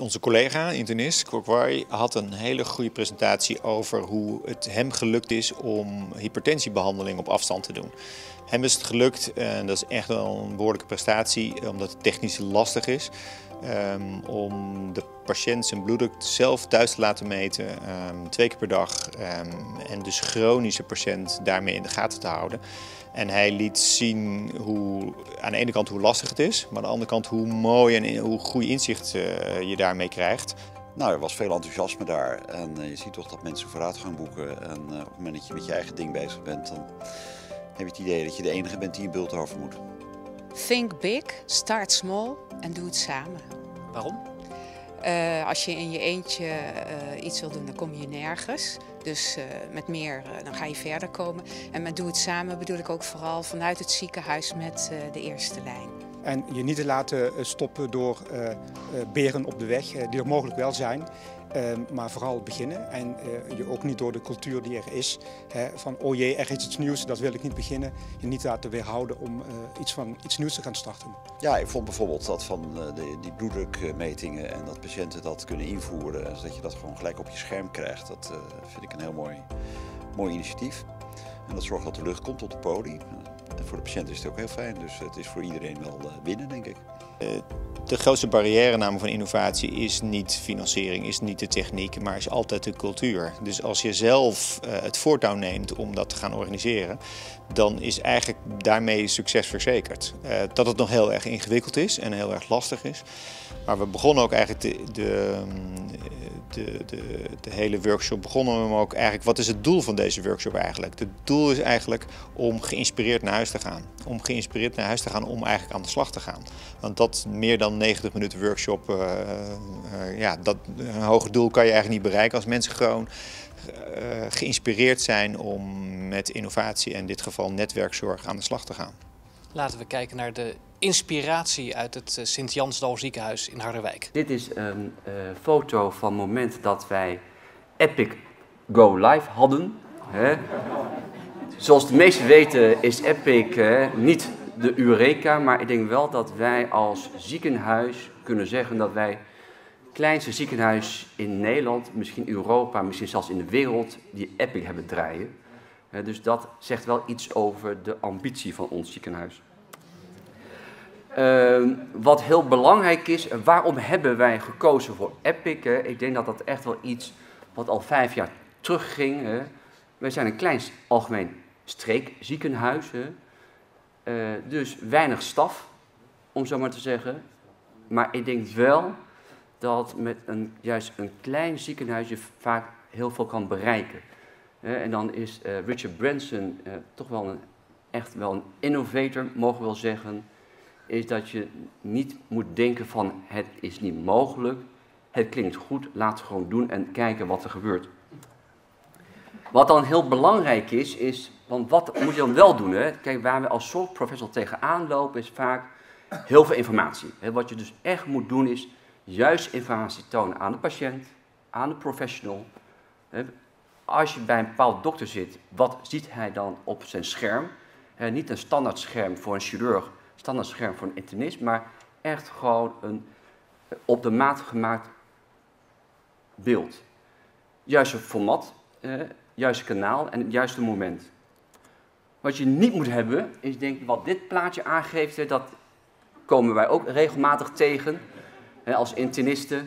Onze collega, internist, Kokwai, had een hele goede presentatie over hoe het hem gelukt is om hypertensiebehandeling op afstand te doen. Hem is het gelukt, en dat is echt wel een behoorlijke prestatie, omdat het technisch lastig is, om de patiënt zijn bloeddruk zelf thuis te laten meten, 2 keer per dag, en dus chronische patiënt daarmee in de gaten te houden. En hij liet zien aan de ene kant hoe lastig het is, maar aan de andere kant hoe mooi en hoe goed inzicht je daarmee krijgt. Nou, er was veel enthousiasme daar en je ziet toch dat mensen vooruitgang boeken. En op het moment dat je met je eigen ding bezig bent, dan heb je het idee dat je de enige bent die in Bulthoven moet. Think big, start small en doe het samen. Waarom? Als je in je eentje iets wil doen, dan kom je nergens. Dus met meer, dan ga je verder komen. En met doe het samen bedoel ik ook vooral vanuit het ziekenhuis met de eerste lijn. En je niet te laten stoppen door beren op de weg, die er mogelijk wel zijn. Maar vooral beginnen en je ook niet door de cultuur die er is, van oh jee, er is iets nieuws, dat wil ik niet beginnen. Je niet laten weerhouden om iets nieuws te gaan starten. Ja, ik vond bijvoorbeeld dat van die bloeddrukmetingen en dat patiënten dat kunnen invoeren, zodat je dat gewoon gelijk op je scherm krijgt. Dat vind ik een heel mooi initiatief. En dat zorgt dat de lucht komt op de poli. En voor de patiënt is het ook heel fijn, dus het is voor iedereen wel winnen, denk ik. De grootste barrière namelijk van innovatie is niet financiering, is niet de techniek, maar is altijd de cultuur. Dus als je zelf het voortouw neemt om dat te gaan organiseren, dan is eigenlijk daarmee succes verzekerd. Dat het nog heel erg ingewikkeld is en heel erg lastig is. Maar we begonnen ook eigenlijk de hele workshop begonnen we hem ook eigenlijk. Wat is het doel van deze workshop eigenlijk? Het doel is eigenlijk om geïnspireerd naar huis te gaan. Om geïnspireerd naar huis te gaan om eigenlijk aan de slag te gaan. Want dat meer dan 90 minuten workshop, een hoger doel kan je eigenlijk niet bereiken als mensen gewoon geïnspireerd zijn om met innovatie en in dit geval netwerkzorg aan de slag te gaan. Laten we kijken naar de inspiratie uit het Sint-Jansdal ziekenhuis in Harderwijk. Dit is een foto van het moment dat wij Epic Go Live hadden. Zoals de meesten weten is Epic niet de Eureka, maar ik denk wel dat wij als ziekenhuis kunnen zeggen dat wij het kleinste ziekenhuis in Nederland, misschien Europa, misschien zelfs in de wereld, die Epic hebben draaien. Dus dat zegt wel iets over de ambitie van ons ziekenhuis. Wat heel belangrijk is, waarom hebben wij gekozen voor Epic? Ik denk dat dat echt wel iets wat al 5 jaar terugging. Wij zijn een klein algemeen streekziekenhuis, dus weinig staf, om zo maar te zeggen. Maar ik denk wel dat met juist een klein ziekenhuis je vaak heel veel kan bereiken. En dan is Richard Branson toch wel echt wel een innovator, mogen we wel zeggen. Is dat je niet moet denken van het is niet mogelijk, het klinkt goed, laat het gewoon doen en kijken wat er gebeurt. Wat dan heel belangrijk is, want wat moet je dan wel doen? Kijk, waar we als zorgprofessional tegenaan lopen is vaak heel veel informatie. Wat je dus echt moet doen is juist informatie tonen aan de patiënt, aan de professional. Als je bij een bepaald dokter zit, wat ziet hij dan op zijn scherm? Niet een standaard scherm voor een chirurg, standaard scherm voor een internist, maar echt gewoon een op de maat gemaakt beeld. Juiste format, juiste kanaal en het juiste moment. Wat je niet moet hebben, is denk ik wat dit plaatje aangeeft, dat komen wij ook regelmatig tegen als internisten.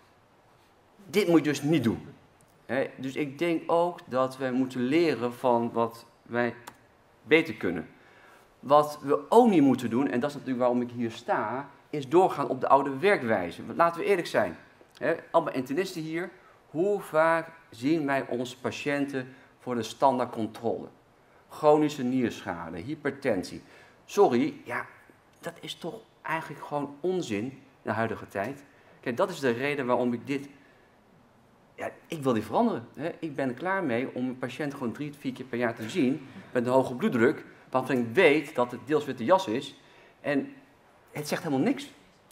Dit moet je dus niet doen. Dus ik denk ook dat wij moeten leren van wat wij beter kunnen. Wat we ook niet moeten doen, en dat is natuurlijk waarom ik hier sta, is doorgaan op de oude werkwijze. Laten we eerlijk zijn. Allemaal internisten hier. Hoe vaak zien wij onze patiënten voor de standaardcontrole? Chronische nierschade, hypertensie. Sorry, ja, dat is toch eigenlijk gewoon onzin in de huidige tijd. Kijk, dat is de reden waarom ik dit... Ja, ik wil dit veranderen. Ik ben er klaar mee om een patiënt gewoon 3 tot 4 keer per jaar te zien met een hoge bloeddruk, waarvan ik weet dat het deels witte jas is en het zegt helemaal niks.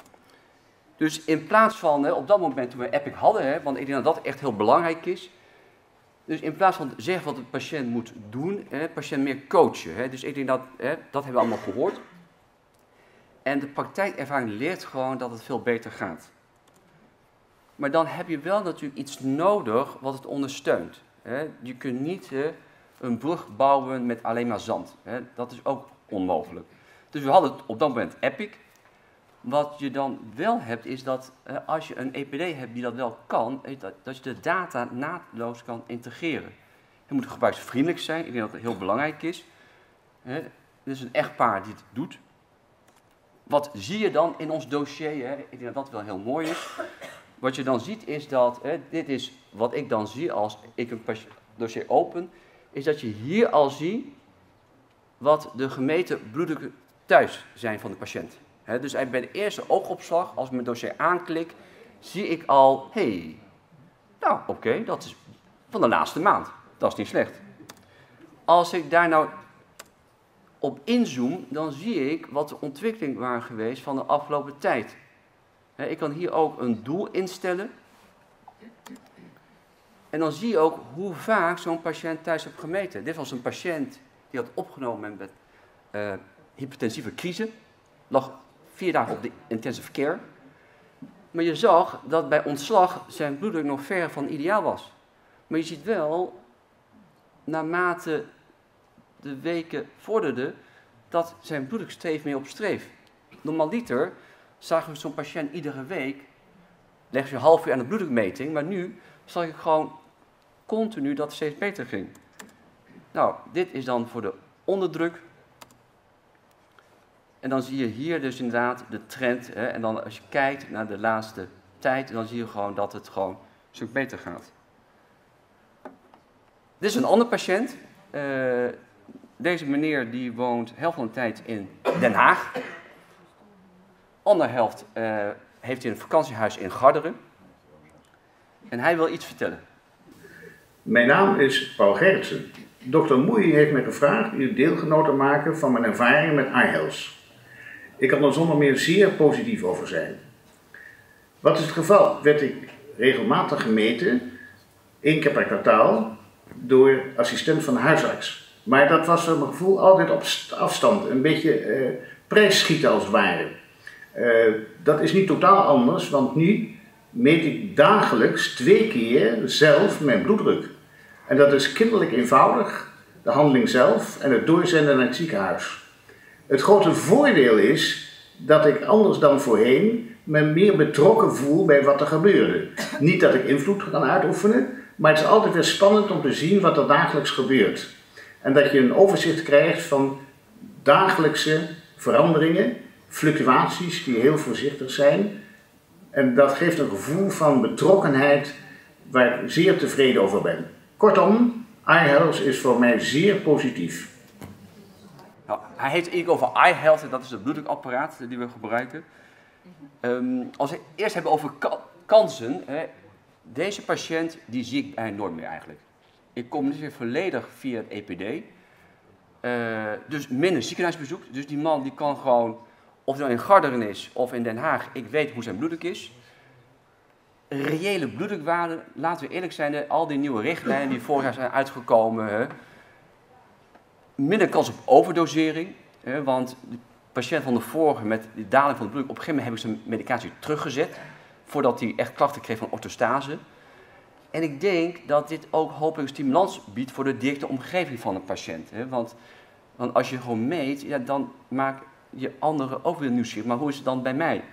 Dus in plaats van op dat moment toen we Epic hadden, want ik denk dat dat echt heel belangrijk is, dus in plaats van zeggen wat de patiënt moet doen, de patiënt meer coachen. Dus ik denk dat, dat hebben we allemaal gehoord. En de praktijkervaring leert gewoon dat het veel beter gaat. Maar dan heb je wel natuurlijk iets nodig wat het ondersteunt. Hè. Je kunt niet een brug bouwen met alleen maar zand. Hè. Dat is ook onmogelijk. Dus we hadden op dat moment Epic. Wat je dan wel hebt is dat als je een EPD hebt die dat wel kan, dat je de data naadloos kan integreren. Het moet gebruiksvriendelijk zijn, ik denk dat het heel belangrijk is. Er is een echtpaar die het doet. Wat zie je dan in ons dossier? Hè? Ik denk dat dat wel heel mooi is. Wat je dan ziet is dat, dit is wat ik dan zie als ik een dossier open, is dat je hier al ziet wat de gemeten bloeddrukken thuis zijn van de patiënt. Dus bij de eerste oogopslag, als ik mijn dossier aanklik, zie ik al, nou oké, dat is van de laatste maand. Dat is niet slecht. Als ik daar nou op inzoom, dan zie ik wat de ontwikkelingen waren geweest van de afgelopen tijd. Ik kan hier ook een doel instellen. En dan zie je ook hoe vaak zo'n patiënt thuis heeft gemeten. Dit was een patiënt die had opgenomen met hypertensieve crisis. Lag 4 dagen op de intensive care. Maar je zag dat bij ontslag zijn bloeddruk nog ver van ideaal was. Maar je ziet wel, naarmate de weken vorderden, dat zijn bloeddruk steeds meer op streef. Normaliter zagen we zo'n patiënt iedere week, leg je een half uur aan de bloeddrukmeting, maar nu zag ik gewoon continu dat het steeds beter ging. Nou, dit is dan voor de onderdruk. En dan zie je hier dus inderdaad de trend. En dan als je kijkt naar de laatste tijd, dan zie je gewoon dat het gewoon een stuk beter gaat. Dit is een ander patiënt. Deze meneer die woont de helft van de tijd in Den Haag. Andere helft heeft hij een vakantiehuis in Garderen. En hij wil iets vertellen. Mijn naam is Paul Gerritsen. Dr. Moei heeft mij gevraagd u deelgenoot te maken van mijn ervaringen met iHealth. Ik kan er zonder meer zeer positief over zijn. Wat is het geval? Werd ik regelmatig gemeten, 1 keer per kwartaal, door assistent van de huisarts. Maar dat was voor mijn gevoel altijd op afstand, een beetje prijsschieten als het ware. Dat is niet totaal anders, want nu meet ik dagelijks 2 keer zelf mijn bloeddruk. En dat is kinderlijk eenvoudig, de handeling zelf en het doorzenden naar het ziekenhuis. Het grote voordeel is dat ik anders dan voorheen me meer betrokken voel bij wat er gebeurde. Niet dat ik invloed kan uitoefenen, maar het is altijd weer spannend om te zien wat er dagelijks gebeurt. En dat je een overzicht krijgt van dagelijkse veranderingen, fluctuaties die heel voorzichtig zijn. En dat geeft een gevoel van betrokkenheid waar ik zeer tevreden over ben. Kortom, iHealth is voor mij zeer positief. Nou, hij heeft het over iHealth, dat is het bloeddrukapparaat die we gebruiken. Als we het eerst hebben over kansen, deze patiënt die zie ik bijna nooit meer eigenlijk. Ik communiceer volledig via het EPD, dus minder ziekenhuisbezoek. Dus die man die kan gewoon, of hij nou in Garderen is of in Den Haag, ik weet hoe zijn bloeddruk is. Reële bloeddrukwaarden, laten we eerlijk zijn, al die nieuwe richtlijnen die vorig jaar zijn uitgekomen, minder kans op overdosering, want de patiënt van de vorige met de daling van de bloeddruk, op een gegeven moment heb ik zijn medicatie teruggezet, voordat hij echt klachten kreeg van orthostase. En ik denk dat dit ook hopelijk stimulans biedt voor de directe omgeving van een patiënt. Want als je gewoon meet, ja, dan maak je anderen ook weer nieuwsgierig. Maar hoe is het dan bij mij?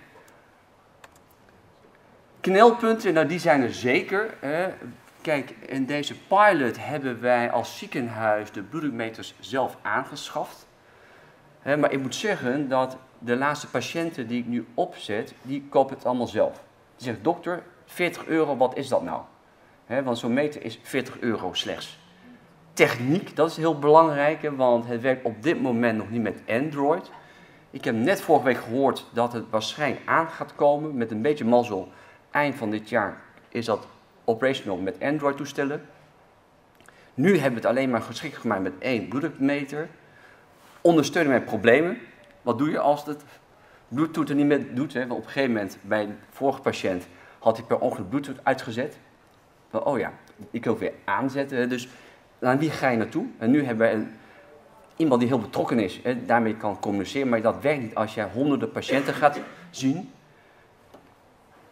Knelpunten, nou die zijn er zeker. Kijk, in deze pilot hebben wij als ziekenhuis de bloeddrukmeters zelf aangeschaft. Maar ik moet zeggen dat de laatste patiënten die ik nu opzet, die kopen het allemaal zelf. Die zeggen, dokter, €40, wat is dat nou? Want zo'n meter is €40 slechts. Techniek, dat is heel belangrijk, want het werkt op dit moment nog niet met Android. Ik heb net vorige week gehoord dat het waarschijnlijk aan gaat komen. Met een beetje mazzel, eind van dit jaar is dat operational met Android toestellen. Nu hebben we het alleen maar geschikt gemaakt met 1 bloeddrukmeter. Ondersteunen bij problemen. Wat doe je als het Bluetooth er niet meer doet? Want op een gegeven moment bij een vorige patiënt had hij per ongeluk Bluetooth uitgezet. Oh ja, ik wil het weer aanzetten. Dus naar wie ga je naartoe? En nu hebben we iemand die heel betrokken is, daarmee kan communiceren. Maar dat werkt niet als je honderden patiënten gaat zien.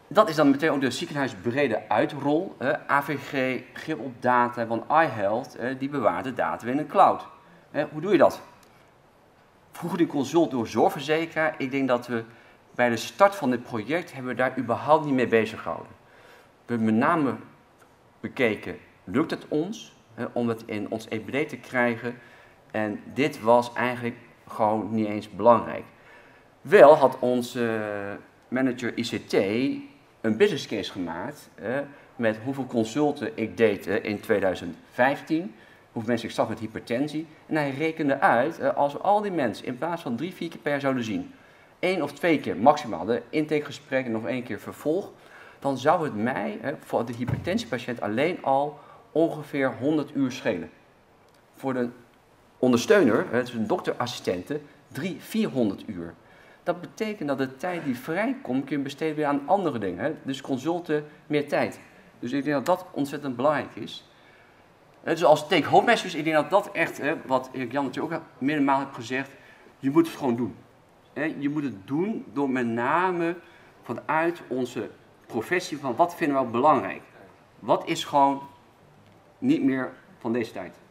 Dat is dan meteen ook de ziekenhuisbrede uitrol. AVG, grip op data van iHealth, die bewaart de data in een cloud. Hoe doe je dat? Vroeger die consult door zorgverzekeraar. Ik denk dat we bij de start van dit project hebben we daar überhaupt niet mee bezig gehouden. We hebben met name bekeken, lukt het ons om het in ons EBD te krijgen? En dit was eigenlijk gewoon niet eens belangrijk. Wel had onze manager ICT een business case gemaakt met hoeveel consulten ik deed in 2015, hoeveel mensen ik zag met hypertensie. En hij rekende uit, als we al die mensen in plaats van 3-4 keer per jaar zouden zien, 1 of 2 keer maximaal de intakegesprek en nog 1 keer vervolg, dan zou het mij voor de hypertensiepatiënt alleen al ongeveer 100 uur schelen. Voor de ondersteuner, dus een dokterassistente, 300-400 uur. Dat betekent dat de tijd die vrijkomt, kun je besteden weer aan andere dingen. Dus consulten, meer tijd. Dus ik denk dat dat ontzettend belangrijk is. Dus als take-home message, ik denk dat dat echt, wat Erik-Jan natuurlijk ook meermaal heeft gezegd, je moet het gewoon doen. Je moet het doen door met name vanuit onze professie van wat vinden we belangrijk. Wat is gewoon niet meer van deze tijd.